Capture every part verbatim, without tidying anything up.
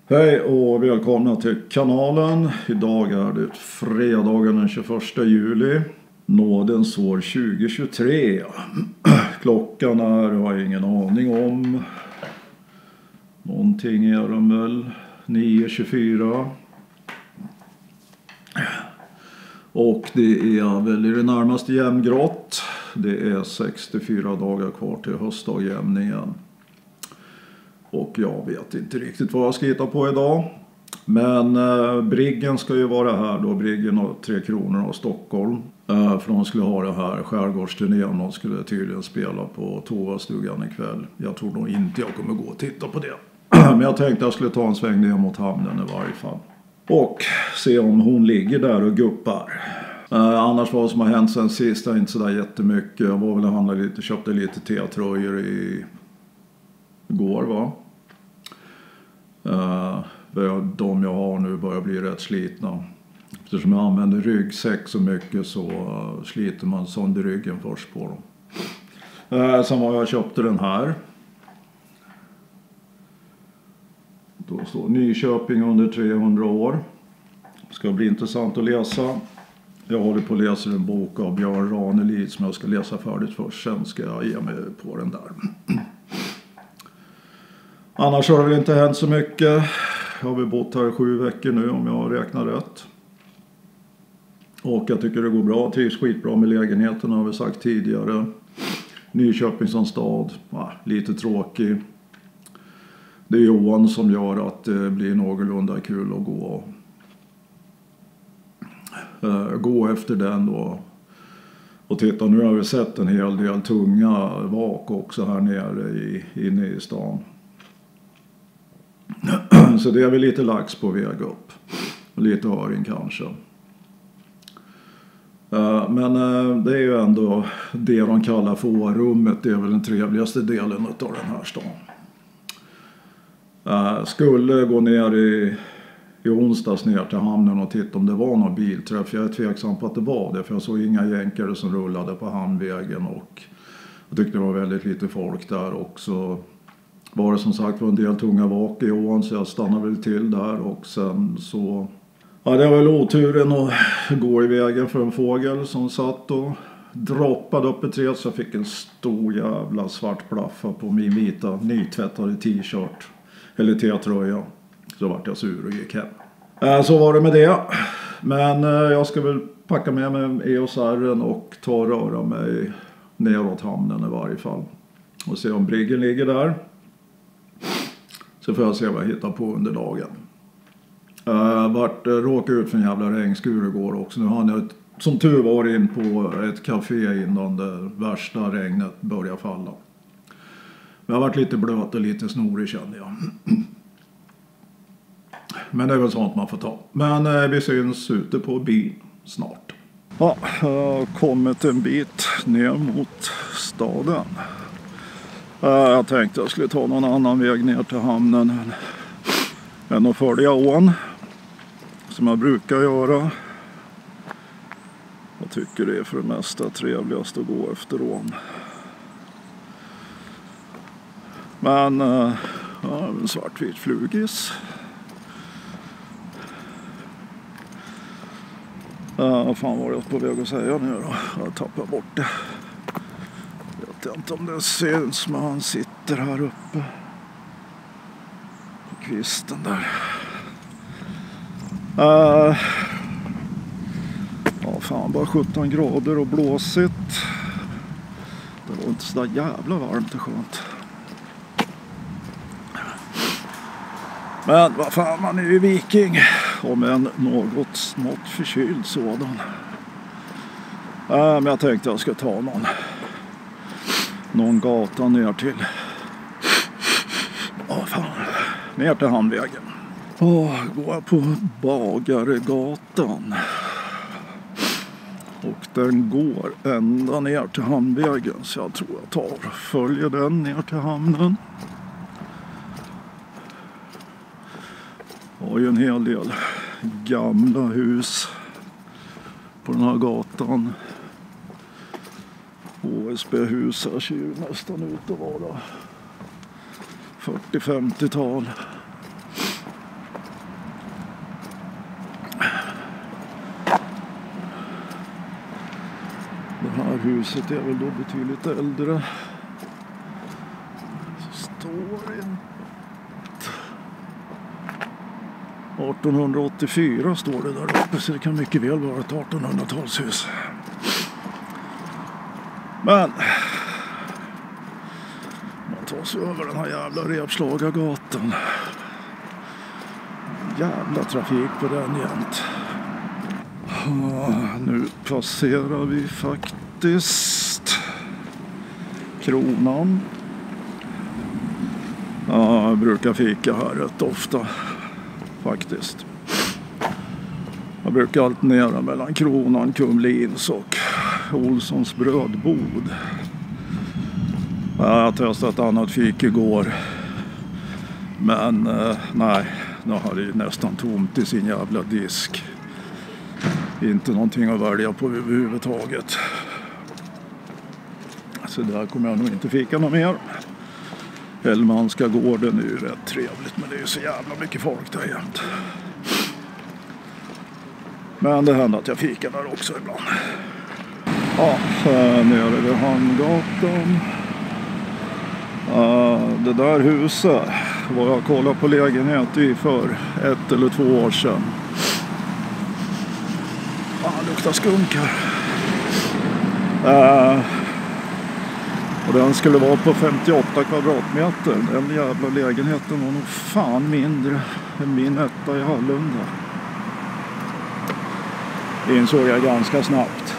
Hej och välkomna till kanalen. Idag är det fredagen den tjugoförsta juli. Nådens år tjugo tjugotre. Klockan är, jag har ingen aning om. Någonting är den väl. nio tjugofyra. Och det är väl i det närmaste jämngrått. Det är sextiofyra dagar kvar till höstdagjämningen. Och jag vet inte riktigt vad jag ska hitta på idag. Men eh, Briggen ska ju vara här då. Briggen och Tre Kronor och Stockholm. Eh, för de skulle ha det här skärgårdsturnén. De skulle tydligen spela på Tovastugan ikväll. Jag tror nog inte jag kommer gå och titta på det. Men jag tänkte jag skulle ta en sväng ner mot hamnen i varje fall. Och se om hon ligger där och guppar. Eh, annars vad som har hänt sen sist är inte sådär jättemycket. Jag var väl och handlade lite, köpte lite T-tröjor i... går va? Uh, de jag har nu börjar bli rätt slitna. Eftersom jag använder ryggsäck så mycket så uh, sliter man sönder ryggen först på dem. Uh, sen var jag köpte den här. Då står Nyköping under trehundra år. Ska bli intressant att läsa. Jag håller på att läsa en bok av Björn Ranelid som jag ska läsa färdigt först. Sen ska jag ge mig på den där. Annars har det väl inte hänt så mycket. Jag har väl bott här i sju veckor nu om jag räknar rätt. Och jag tycker det går bra. Trivs skitbra med lägenheten har vi sagt tidigare. Nyköping som stad. Ja, lite tråkig. Det är Johan som gör att det blir någorlunda kul att gå. Uh, gå efter den då. Och titta, nu har vi sett en hel del tunga vak också här nere i, inne i stan. Så det är väl lite lax på väg upp. Och lite öring kanske. Uh, men uh, det är ju ändå det de kallar för årummet. Det är väl den trevligaste delen av den här stan. Uh, skulle gå ner i, i onsdags ner till hamnen och titta om det var någon bilträff. Jag är tveksam på att det var det. För jag såg inga jänkare som rullade på hamnvägen. Och jag tyckte det var väldigt lite folk där också. Var det som sagt var en del tunga vak i ån så jag stannade väl till där och sen så... Ja, det var väl oturen att gå i vägen för en fågel som satt och droppade upp ett träd så jag fick en stor jävla svart plaffa på min vita nytvättade t-shirt eller t-tröja. Så vart jag sur och gick hem. Så var det med det. Men jag ska väl packa med mig E O S R:en och ta och röra mig neråt hamnen i varje fall. Och se om Briggen ligger där. Så får jag se vad jag hittar på under dagen. Jag vart råkade ut för en jävla regnskur igår också. Nu har jag som tur var in på ett café innan det värsta regnet började falla. Jag har varit lite blöt och lite snorig känner jag. Men det är väl sånt man får ta. Men vi syns ute på bil snart. Ja, jag har kommit en bit ner mot staden. Jag tänkte jag skulle ta någon annan väg ner till hamnen än, än att följa ån. Som jag brukar göra. Jag tycker det är för det mesta trevligast att gå efter ån. Men ja, en svartvit flugis. Ja, vad fan var jag på väg att säga nu då? Jag tappar bort det. Jag vet inte om det syns men han sitter här uppe på kvisten där. Uh, ja fan, bara sjutton grader och blåsigt. Det var inte så där jävla varmt och skönt. Men vad fan, man är ju viking. Om en något smått förkyld sådan. Uh, men jag tänkte jag ska ta någon någon gata ner till åh fan, ner till hamnvägen. Åh, går jag på Bagaregatan. Och den går ända ner till hamnvägen. Så jag tror jag tar och följer den ner till hamnen. Har ju en hel del gamla hus på den här gatan. H S B-hus här ser ju nästan ut att vara fyrtio-femtiotal. här huset är väl då betydligt äldre. Så står det arton åttiofyra står det där uppe, så det kan mycket väl vara ett artonhundratalshus. Men man tar sig över den här jävla Repslagargatan. Jävla trafik på den jämt. Nu passerar vi faktiskt Kronan. Ja, jag brukar fika här rätt ofta faktiskt. Jag brukar alternera mellan Kronan, Kumlins och Olssons brödbod. Jag testade ett annat fik igår. Men eh, nej, nu har det nästan tomt i sin jävla disk. Inte någonting att välja på överhuvudtaget. Så där kommer jag nog inte fika något mer. Hellmanska gården är ju rätt trevligt, men det är ju så jävla mycket folk där jämt. Men det händer att jag fikar där också ibland. Ja, nere vid Hamngatan. Uh, det där huset var jag kollade på lägenhet i för ett eller två år sedan. Ah, det luktar skunk här. Uh, och den skulle vara på femtioåtta kvadratmeter. Den jävla lägenheten var nog fan mindre än min etta i Hallunda. Det insåg jag ganska snabbt.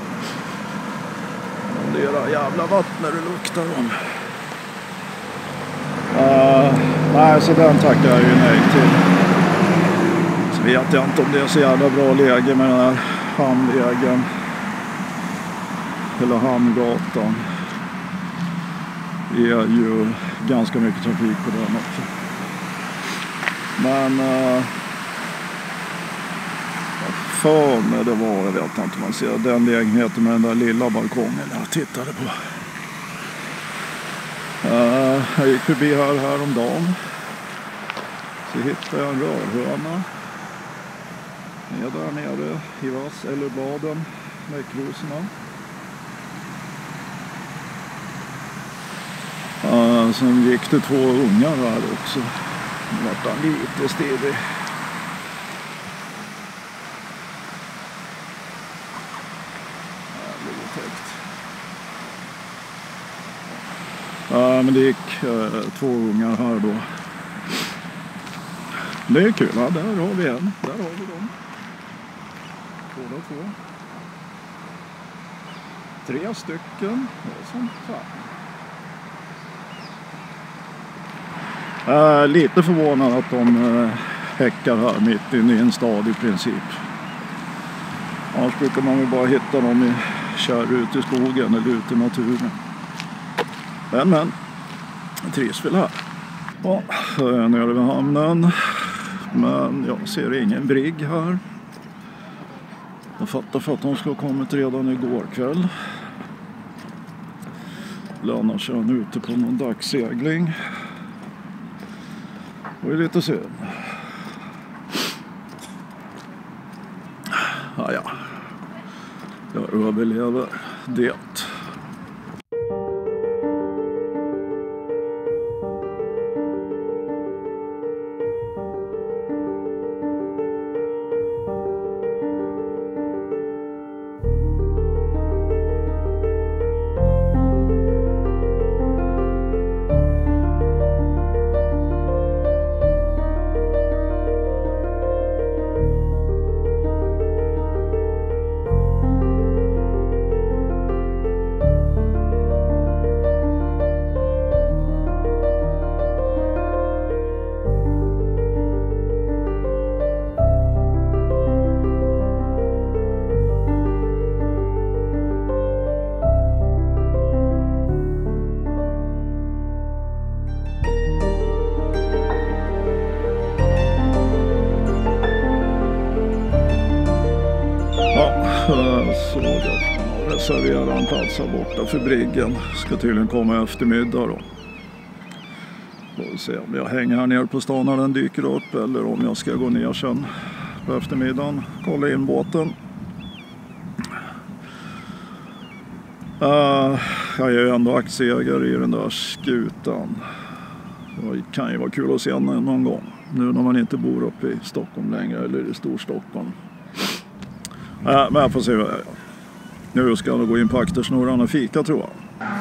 Det är det jävla vattnet det luktar om. Uh, nej, så den tackar jag ju nej till. Så vet jag inte om det är så jävla bra läge med den här hamnvägen. Eller Hamngatan. Det är ju ganska mycket trafik på den också. Men uh, för mig det var, jag vet inte om man ser den lägenheten med den där lilla balkongen jag tittade på. Uh, jag gick förbi här häromdagen. Så hittade jag en rörhörna. Nere där nere i vass eller bladen med krosorna. Uh, sen gick det två ungar här också. Nu vart han lite stirrig. Ja, men det gick uh, två ungar här då. Det är kul, ja, där har vi en. Där har vi dem. Båda två. Tre stycken. Och sånt här. Uh, lite förvånad att de uh, häckar här mitt inne i en stad i princip. Annars brukar man ju bara hitta dem i kär ute i skogen eller ute i naturen. Men men, jag trivs väl här. Ja, nere vid hamnen. Men jag ser ingen brigg här. Jag fattar för att de ska ha kommit redan igår kväll. Eller annars är han ute på någon dagssegling. Och det är lite synd. Ja, ja. Jag överlever det. Såg att man reserverar en plats här borta för briggen. Ska tydligen komma eftermiddag då. Får se om jag hänger här nere på stan när den dyker upp eller om jag ska gå ner sen på eftermiddagen. Kolla in båten. Uh, jag är ju ändå aktieägare i den där skutan. Det kan ju vara kul att se den någon gång. Nu när man inte bor uppe i Stockholm längre, eller i Storstockholm. Uh, men jag får se vad jag gör. Nu ska jag gå in på aktersnurran och fika, tror jag.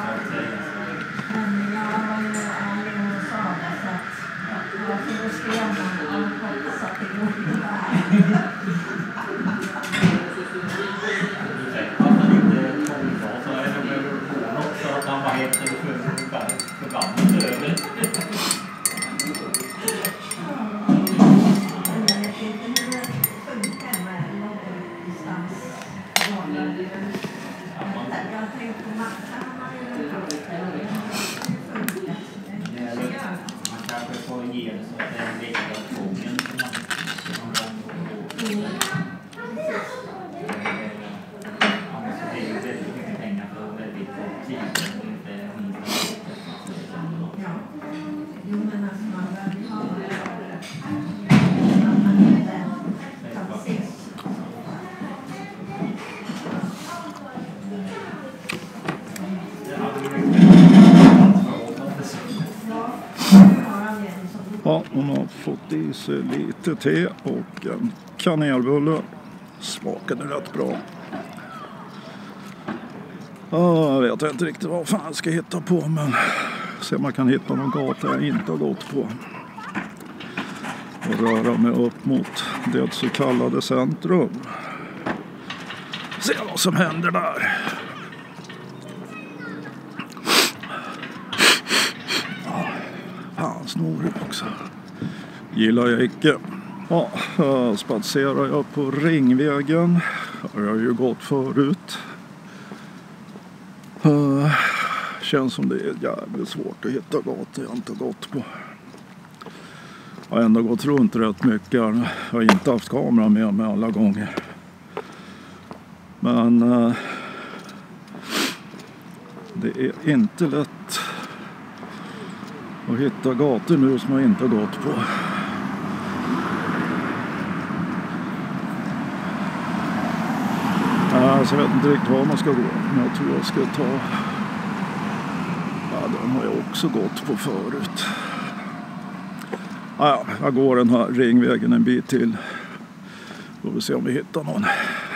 Ja, hon har fått i sig lite te och en kanelbulle. Smakade rätt bra. Jag vet inte riktigt vad fan jag ska hitta på, men se om man kan hitta någon gata jag inte har gått på. Och röra mig upp mot det så kallade centrum. Se vad som händer där. Fan, snorig också. Gillar jag inte. Ja, spatserar jag på Ringvägen. Jag har ju gått förut. Uh, känns som det är jävligt svårt att hitta gator jag inte har gått på. Jag har ändå gått runt rätt mycket. Jag har inte haft kamera med mig alla gånger. Men uh, det är inte lätt att hitta gator nu som jag inte har gått på. Så jag vet inte riktigt var man ska gå, men jag tror jag ska ta, ja, den har jag också gått på förut. Ja, jag går den här Ringvägen en bit till. Då vill vi se om vi hittar någon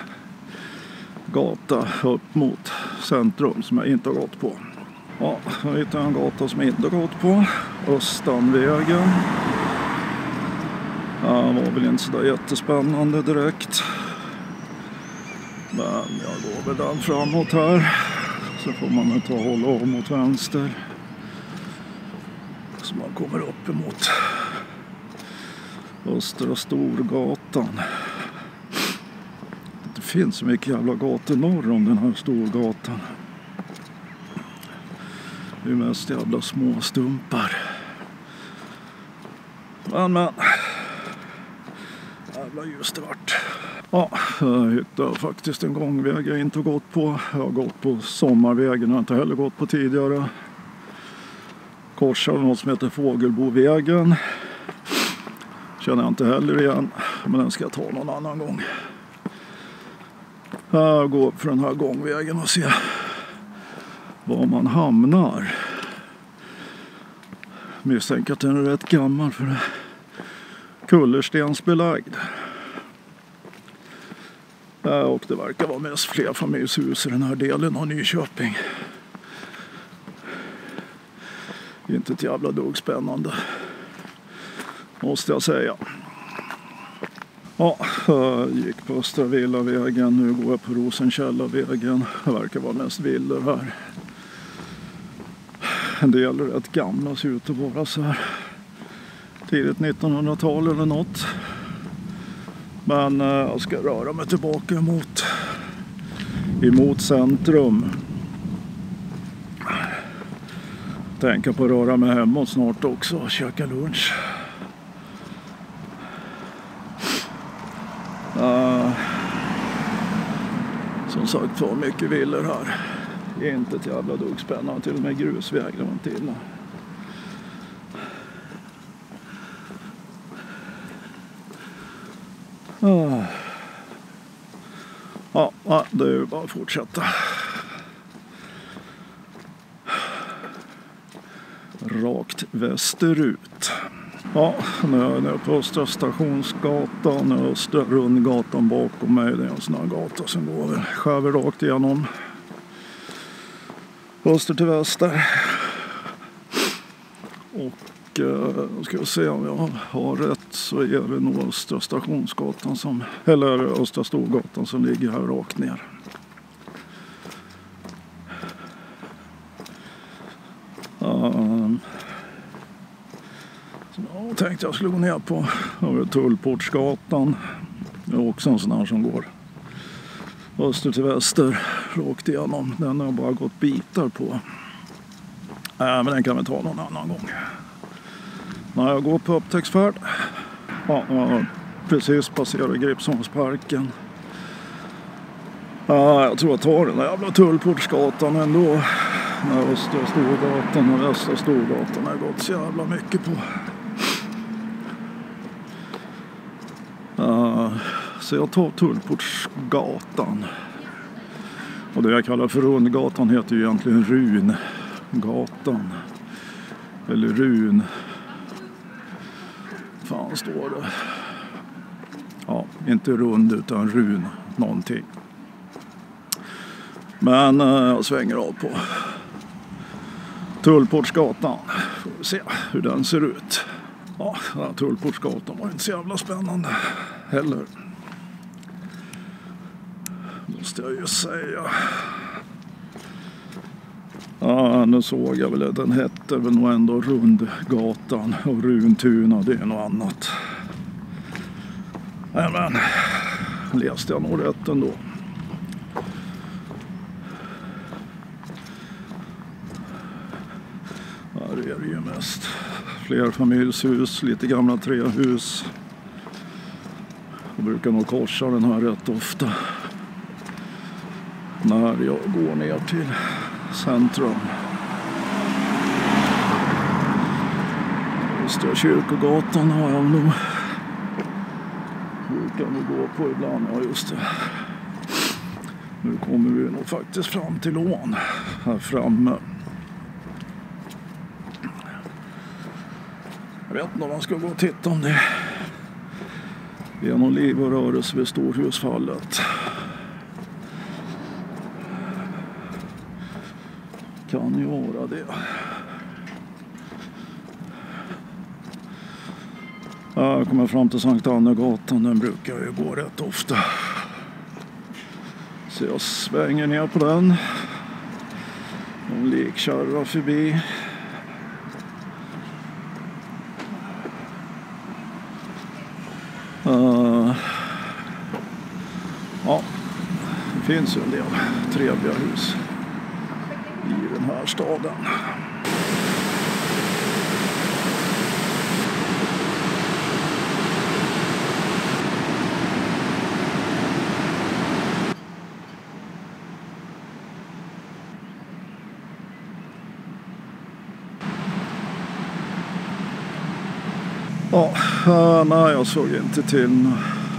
gata upp mot centrum som jag inte har gått på. Ja, jag hittar en gata som jag inte har gått på. Östanvägen. Ja, det var väl inte så där jättespännande direkt. Men jag går väl den framåt här. Så får man ta och hålla av mot vänster. Så man kommer upp emot Östra Storgatan. Det finns så mycket jävla gator norr om den här Storgatan. Det är mest jävla små stumpar. Men men. Jävla just det vart. Ja, jag hittade faktiskt en gångväg jag inte har gått på. Jag har gått på Sommarvägen, jag har inte heller gått på tidigare. Korsar något som heter Fågelbovägen. Känner jag inte heller igen, men den ska jag ta någon annan gång. Jag går upp för den här gångvägen och se var man hamnar. Misstänker att den är rätt gammal för det. Kullerstensbelagd. Och det verkar vara mest flerfamiljshus i den här delen av Nyköping. Inte ett jävla dugg spännande, måste jag säga. Ja, jag gick på Östra Villavägen. Nu går jag på Rosenkällarvägen. Det verkar vara mest villor här. En del är rätt gamla, ser ut att vara så här tidigt nittonhundratal eller något. Men jag ska röra mig tillbaka emot, emot centrum. Tänka på att röra mig hemåt snart också och käka lunch. Uh, som sagt var mycket villor här. Det är inte ett jävla dugg spännande, till och med grusväg det var inte illa. Uh. Ja, det är ju bara att fortsätta. rakt västerut. Ja, nu är jag på Östra Stationsgatan och Östra Rundgatan bakom mig. Det är en sån här gata som går skär rakt igenom öster till väster. Och eh, ska vi se om jag har rätt, så är det nog Östra Stationsgatan som, eller Östra Storgatan som ligger här rakt ner. Um, så jag tänkte jag skulle gå ner på över Tullportsgatan. Det är också en sån här som går öster till väster rakt igenom. Den har jag bara gått bitar på. Äh, men den kan vi ta någon annan gång. När jag går på upptäcktsfärd. Ja, jag precis passerat Gripsholmsparken. Ja, jag tror jag tar den där jävla Tullportsgatan ändå. När Östra Storgatan och Västra Storgatan har gått så jävla mycket på. Uh, så jag tar Tullportsgatan. Och det jag kallar för Rundgatan heter ju egentligen Rungatan. Eller Run. Fan står det. Ja, inte rund utan run någonting. Men uh, jag svänger av på Tullportsgatan. Får vi se hur den ser ut. Ja, Tullportsgatan var inte så jävla spännande heller. Måste jag ju säga. Ja, nu såg jag väl att den hette väl nog ändå Rundgatan och Runtuna, det är något annat. Nej, men läste jag nog rätt ändå. Här är det ju mest flerfamiljshus, lite gamla trähus. Jag brukar nog korsa den här rätt ofta när jag går ner till centrum. Östra Kyrkogatan har jag nog. Brukar nog gå på ibland, ja just det. Nu kommer vi nog faktiskt fram till ån här framme. Jag vet inte om man ska gå och titta om det är någon liv och rörelse vid Storhusfallet. Kan ju vara det. Jag kommer fram till Sankt Annegatan. Den brukar ju gå rätt ofta. Så jag svänger ner på den. En likkärra förbi. Uh, ja, det finns ju en del trevliga hus i den här staden. Ja, uh, nej, jag såg inte till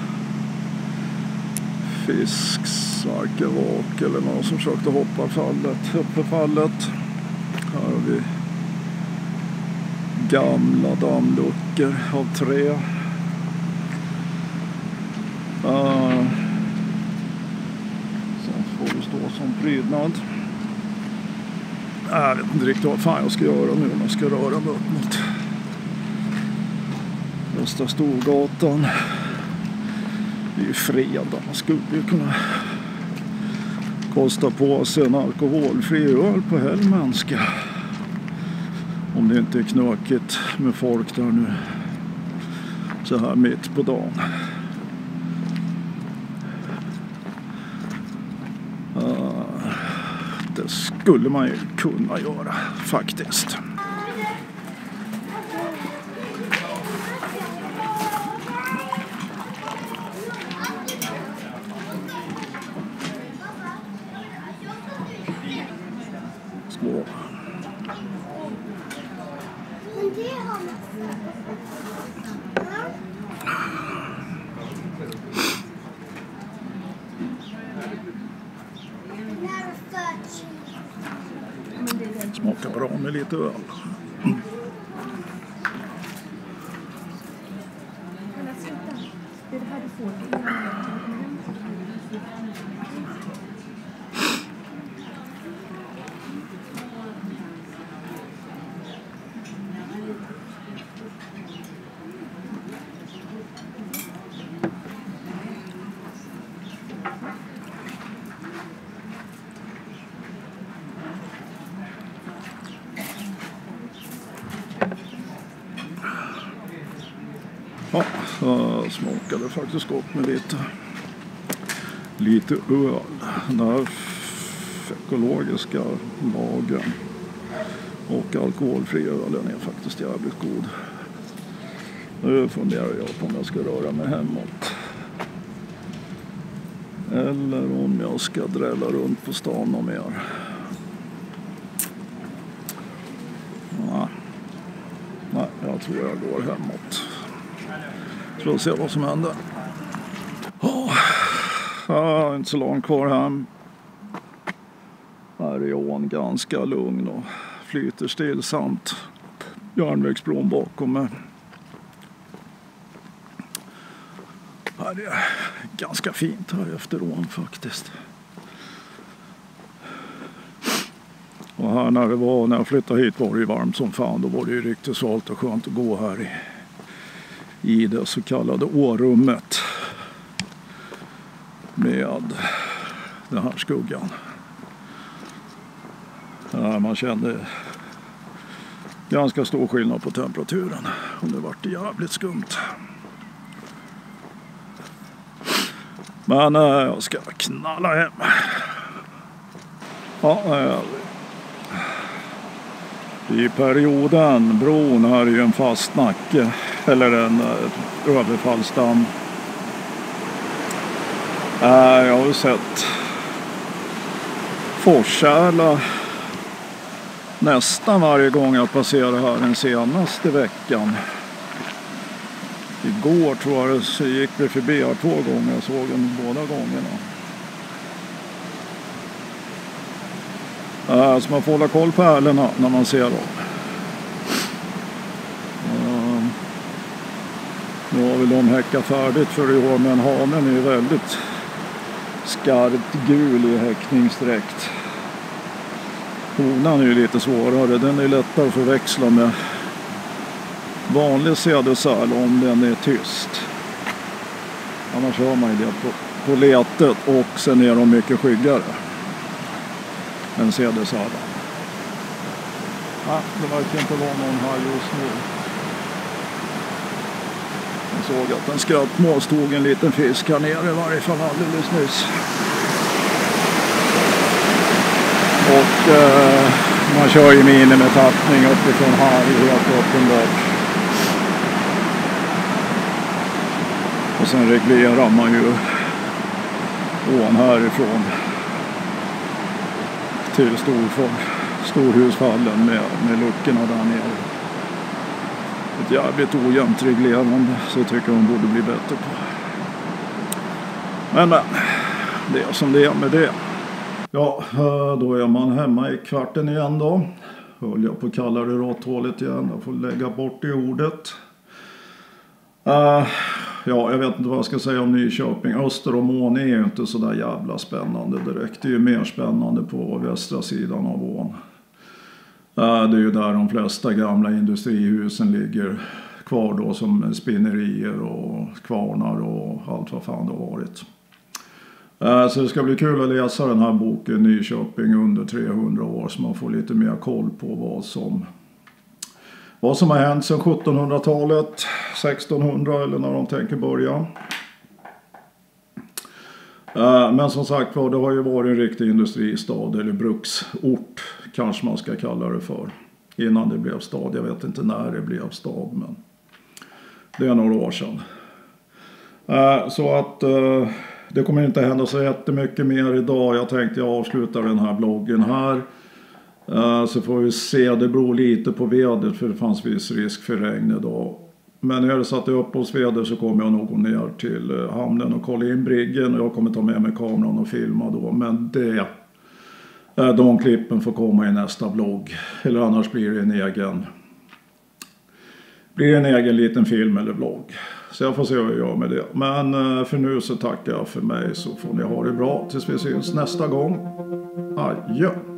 fisksvarkevak eller någon som försökte hoppa fallet, uppe fallet. Här har vi gamla dammluckor av trä. Uh, sen får det stå som prydnad. Jag vet inte riktigt vad fan jag ska göra nu om jag ska röra mig upp mot Östra Storgatan. Det är ju fredag. Man skulle ju kunna kosta på sig en alkoholfri öl på Hellmanska. Om det inte är knökigt med folk där nu. Så här mitt på dagen. Uh, det skulle man ju kunna göra faktiskt. Små. Smakar bra med lite öl. Ja, så smakade faktiskt gott med lite, lite öl. Den här ekologiska lagen och alkoholfri ölen är faktiskt jävligt god. Nu funderar jag på om jag ska röra mig hemåt. Eller om jag ska drälla runt på stan och mer. Nej, Nej jag tror jag går hemåt. Så vi se vad som händer. Oh, ja, inte så långt kvar hem. Här är ån ganska lugn och flyter stillsamt. Järnvägsbron bakom mig. Här är ganska fint här efter ån faktiskt. Och här när det var, när jag flyttade hit var det ju varmt som fan. Då var det ju riktigt svalt och skönt att gå här i. I det så kallade årummet med den här skuggan. Ja, man kände ganska stor skillnad på temperaturen och det vart jävligt skumt. Men äh, jag ska knalla hem. Ja, äh, i perioden, bron här är ju en fast nacke. Eller en uh, överfallsdamm. Uh, jag har sett Forshälla nästan varje gång jag passerar här den senaste veckan. Igår tror jag det, så gick vi förbi här två gånger. Jag såg den båda gångerna. Uh, så man får hålla koll på ärlorna när man ser dem. Nu har väl de häckat färdigt för i år, men hanen är ju väldigt skarpt gul i häckningsdräkt. Honan är ju lite svårare, den är lättare att förväxla med vanlig cedersäl om den är tyst. Annars hör man ju det på, på letet och sen är de mycket skyggare än cedersälen. Ja, det verkar inte vara någon här just nu. Jag såg att en skrattmås tog en liten fisk här nere i varje fall alldeles nyss. Och eh, man kör ju minimitappning uppifrån här helt uppenbart. Och sen reglerar man ju ån härifrån till Storfors, Storhusfallen med, med luckorna där nere. Ett jävligt ojämnt reglerande, så tycker jag de borde bli bättre på. Men men, det är som det är med det. Ja, då är man hemma i kvarten igen då. Höll jag på att kalla det råtthålet igen. Jag får lägga bort det ordet. Uh, ja, jag vet inte vad jag ska säga om Nyköping. Öster om ån är ju inte så där jävla spännande direkt. Det är ju mer spännande på västra sidan av ån. Uh, det är ju där de flesta gamla industrihusen ligger kvar då, som spinnerier och kvarnar och allt vad fan det har varit. Så det ska bli kul att läsa den här boken Nyköping under trehundra år, så man får lite mer koll på vad som vad som har hänt sedan sjuttonhundratalet, sextonhundra eller när de tänker börja. Men som sagt var, det har ju varit en riktig industristad eller bruksort kanske man ska kalla det för, innan det blev stad. Jag vet inte när det blev stad, men det är några år sedan. Så att det kommer inte hända så jättemycket mer idag. Jag tänkte jag avslutar den här bloggen här. Uh, så får vi se. Det beror lite på vädret, för det fanns viss risk för regn idag. Men är det så att det är uppehållsväder så kommer jag nog gå ner till uh, hamnen och kolla in briggen. Och jag kommer ta med mig kameran och filma då. Men det, uh, de klippen får komma i nästa blogg. Eller annars blir det en egen, blir det en egen liten film eller vlogg. Så jag får se vad jag gör med det. Men för nu så tackar jag för mig, så får ni ha det bra tills vi syns nästa gång. Adjö!